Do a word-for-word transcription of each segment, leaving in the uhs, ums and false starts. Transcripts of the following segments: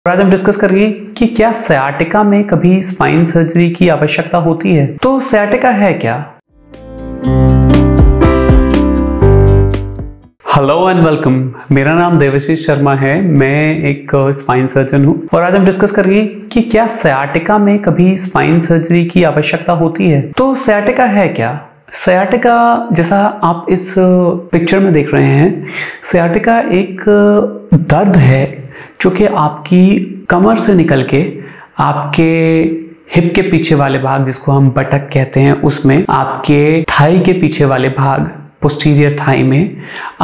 आज हम डिस्कस करेंगे कि क्या सयाटिका में कभी स्पाइन सर्जरी की आवश्यकता होती है। तो सयाटिका है क्या? हेलो एंड वेलकम, मेरा नाम देवाशीष शर्मा है। मैं एक स्पाइन सर्जन हूं और आज हम डिस्कस करेंगे कि क्या सयाटिका में कभी स्पाइन सर्जरी की आवश्यकता होती है। तो सयाटिका है क्या? सयाटिका, जैसा आप इस पिक्चर में देख रहे हैं, सयाटिका एक दर्द है जो कि आपकी कमर से निकल के आपके हिप के पीछे वाले भाग, जिसको हम बटक कहते हैं, उसमें, आपके थाई के पीछे वाले भाग, पोस्टीरियर थाई में,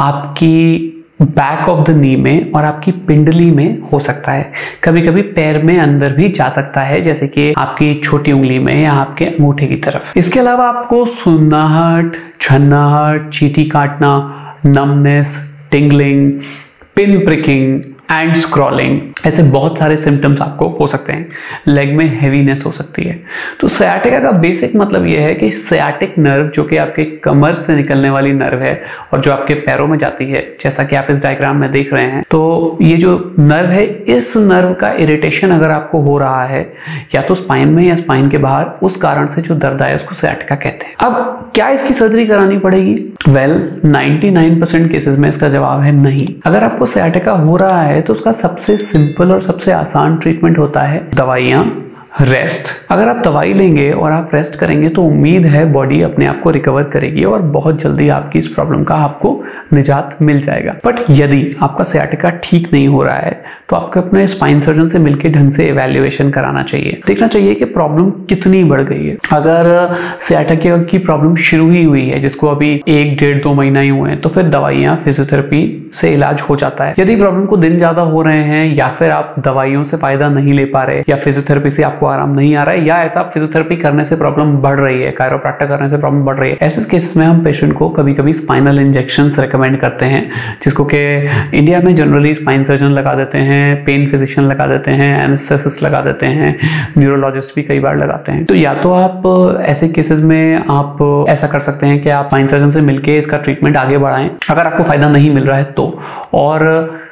आपकी बैक ऑफ द नी में और आपकी पिंडली में हो सकता है। कभी कभी पैर में अंदर भी जा सकता है, जैसे कि आपकी छोटी उंगली में या आपके अंगूठे की तरफ। इसके अलावा आपको सून्नाहट, झन्नाहट, चींटी काटना, numbness, tingling, pin pricking and scrolling, ऐसे बहुत सारे सिम्टम्स आपको हो सकते हैं। लेग में हेवीनेस हो सकती है। तो सयाटिका का बेसिक मतलब यह है कि सयाटिक नर्व, जो कि आपके कमर से निकलने वाली नर्व है और जो आपके पैरों में जाती है, जैसा कि आप इस डायग्राम में देख रहे हैं, तो ये जो नर्व है, इस नर्व का इरिटेशन अगर आपको हो रहा है या तो स्पाइन में या स्पाइन के बाहर, उस कारण से जो दर्द आए उसको सयाटिका कहते हैं। अब क्या इसकी सर्जरी करानी पड़ेगी? वेल, निन्यानवे परसेंट केसेस में इसका जवाब है नहीं। अगर आपको सयाटिका हो रहा है तो उसका सबसे सिंपल और सबसे आसान ट्रीटमेंट होता है दवाइयां, रेस्ट। अगर आप दवाई लेंगे और आप रेस्ट करेंगे तो उम्मीद है बॉडी अपने आप को रिकवर करेगी और बहुत जल्दी आपकी इस प्रॉब्लम का आपको निजात मिल जाएगा। बट यदि आपका सयाटिका ठीक नहीं हो रहा है तो आपको अपने स्पाइन सर्जन से मिलकर ढंग से इवैल्यूएशन कराना चाहिए। देखना चाहिए कि प्रॉब्लम कितनी बढ़ गई है। अगर सयाटिका की प्रॉब्लम शुरू ही हुई है, जिसको अभी एक डेढ़ दो महीना ही हुए हैं, तो फिर दवाइयां, फिजियोथेरेपी से इलाज हो जाता है। यदि प्रॉब्लम को दिन ज्यादा हो रहे हैं या फिर आप दवाइयों से फायदा नहीं ले पा रहे या फिजियोथेरेपी से आपको आराम नहीं आ रहा है, या ऐसा फिजियोथेरेपी करने से प्रॉब्लम बढ़ रही है, कायरोप्रैक्टर करने से प्रॉब्लम बढ़ रही है, ऐसे केसेस में हम पेशेंट को कभी कभी स्पाइनल इंजेक्शंस रेकमेंड करते हैं, जिसको कि इंडिया में जनरली स्पाइन सर्जन लगा देते हैं, पेन फिजिशियन लगा देते हैं, एनेस्थेसिस्ट लगा देते हैं, न्यूरोलॉजिस्ट भी कई बार लगाते हैं। तो या तो आप ऐसे केसेस में आप ऐसा कर सकते हैं कि आप स्पाइन सर्जन से मिलकर इसका ट्रीटमेंट आगे बढ़ाएं, अगर आपको फायदा नहीं मिल रहा है तो। और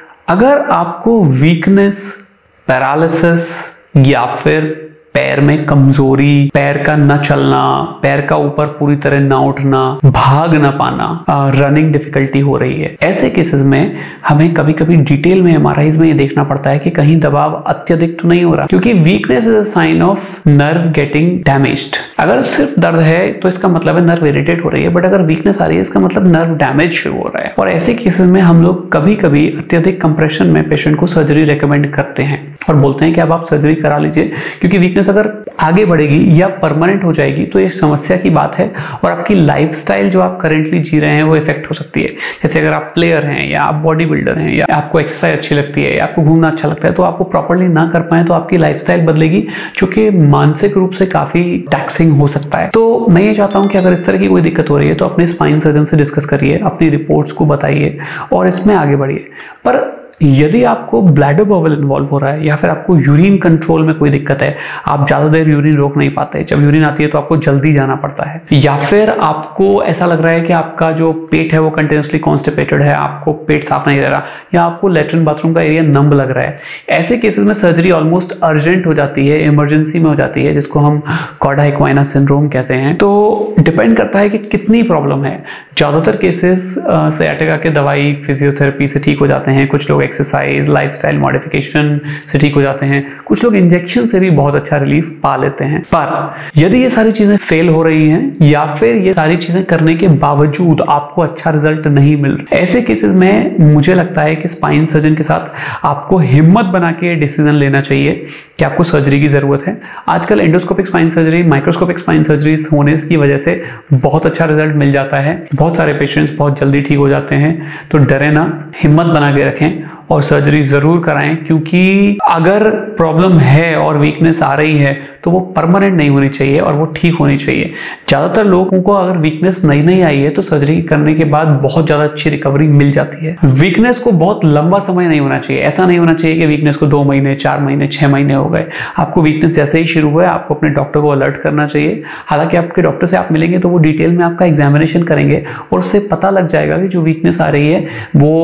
अगर आपको वीकनेस, पैरालिसिस या फिर पैर में कमजोरी, पैर का न चलना, पैर का ऊपर पूरी तरह ना उठना, भाग ना पाना, रनिंग डिफिकल्टी हो रही है, ऐसे केसेस में हमें कभी कभी डिटेल में एमआरआईज में ये देखना पड़ता है कि कहीं दबाव अत्यधिक तो नहीं हो रहा, क्योंकि weakness is a sign of nerve getting damaged. अगर सिर्फ दर्द है तो इसका मतलब है नर्व इरिटेट हो रही है, बट अगर वीकनेस आ रही है इसका मतलब नर्व डैमेज शुरू हो रहा है। और ऐसे केसेस में हम लोग कभी कभी अत्यधिक कंप्रेशन में पेशेंट को सर्जरी रेकमेंड करते हैं और बोलते हैं कि अब आप सर्जरी करा लीजिए, क्योंकि वीकनेस अगर आगे बढ़ेगी या परमानेंट हो जाएगी तो ये समस्या की बात है और आपकी लाइफस्टाइल जो आप करेंटली जी रहे हैं वो इफेक्ट हो सकती है। जैसे अगर आप प्लेयर हैं या आप बॉडी बिल्डर हैं या आपको एक्सरसाइज अच्छी लगती है या आपको घूमना अच्छा लगता है, तो आपको प्रॉपर्ली ना कर पाए तो आपकी लाइफस्टाइल बदलेगी, जो कि मानसिक रूप से काफी टैक्सिंग हो सकता है। तो मैं ये चाहता हूं कि अगर इस तरह की कोई दिक्कत हो रही है तो अपने स्पाइन सर्जन से डिस्कस करिए, अपनी रिपोर्ट्स को बताइए और इसमें आगे बढ़िए। पर यदि आपको ब्लैडर बबल इन्वॉल्व हो रहा है या फिर आपको यूरिन कंट्रोल में कोई दिक्कत है, आप ज्यादा देर यूरिन रोक नहीं पाते, जब यूरिन आती है तो आपको जल्दी जाना पड़ता है, या फिर आपको ऐसा लग रहा है कि आपका जो पेट है वो कंटिन्यूसली कॉन्स्टिपेटेड है, आपको पेट साफ नहीं रह रहा, या आपको लेट्रिन बाथरूम का एरिया नंब लग रहा है, ऐसे केसेस में सर्जरी ऑलमोस्ट अर्जेंट हो जाती है, इमरजेंसी में हो जाती है, जिसको हम कॉर्डा इक्वाइना सिंड्रोम कहते हैं। तो डिपेंड करता है कि कितनी प्रॉब्लम है। ज्यादातर केसेस सयाटिका के दवाई, फिजियोथेरेपी से ठीक हो जाते हैं, कुछ लोग एक्सरसाइज, लाइफस्टाइल मॉडिफिकेशन से ठीक हो जाते हैं, कुछ लोग इंजेक्शन से भी बहुत अच्छा रिलीफ पा लेते हैं। पर यदि ये सारी चीजें फेल हो रही हैं या फिर ये सारी चीजें करने के बावजूद आपको अच्छा रिजल्ट नहीं मिल रहा, ऐसे केसेस में मुझे लगता है कि स्पाइन सर्जन के साथ आपको हिम्मत बना के डिसीजन लेना चाहिए कि आपको सर्जरी की जरूरत है। आजकल endoscopic spine surgery, microscopic spine surgery होने की वजह से बहुत अच्छा रिजल्ट मिल जाता है, बहुत सारे पेशेंट्स बहुत जल्दी ठीक हो जाते हैं। तो डरे ना, हिम्मत बना के रखें और सर्जरी जरूर कराएं, क्योंकि अगर प्रॉब्लम है और वीकनेस आ रही है तो वो परमानेंट नहीं होनी चाहिए और वो ठीक होनी चाहिए। ज्यादातर लोगों को अगर वीकनेस नई नई आई है तो सर्जरी करने के बाद बहुत ज्यादा अच्छी रिकवरी मिल जाती है। वीकनेस को बहुत लंबा समय नहीं होना चाहिए, ऐसा नहीं होना चाहिए कि वीकनेस को दो महीने, चार महीने, छह महीने हो गए। आपको वीकनेस जैसे ही शुरू हुआ है आपको अपने डॉक्टर को अलर्ट करना चाहिए। हालांकि आपके डॉक्टर से आप मिलेंगे तो वो डिटेल में आपका एग्जामिनेशन करेंगे और उससे पता लग जाएगा कि जो वीकनेस आ रही है वो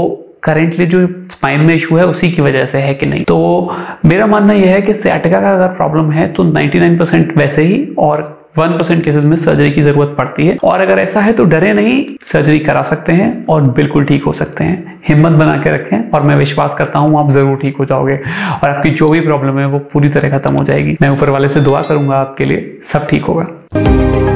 करेंटली जो स्पाइन में इशू है उसी की वजह से है कि नहीं। तो मेरा मानना यह है कि sciatica का अगर प्रॉब्लम है तो निन्यानवे परसेंट वैसे ही और वन परसेंट केसेस में सर्जरी की जरूरत पड़ती है। और अगर ऐसा है तो डरे नहीं, सर्जरी करा सकते हैं और बिल्कुल ठीक हो सकते हैं। हिम्मत बना के रखें और मैं विश्वास करता हूं आप जरूर ठीक हो जाओगे और आपकी जो भी प्रॉब्लम है वो पूरी तरह खत्म हो जाएगी। मैं ऊपर वाले से दुआ करूंगा आपके लिए, सब ठीक होगा।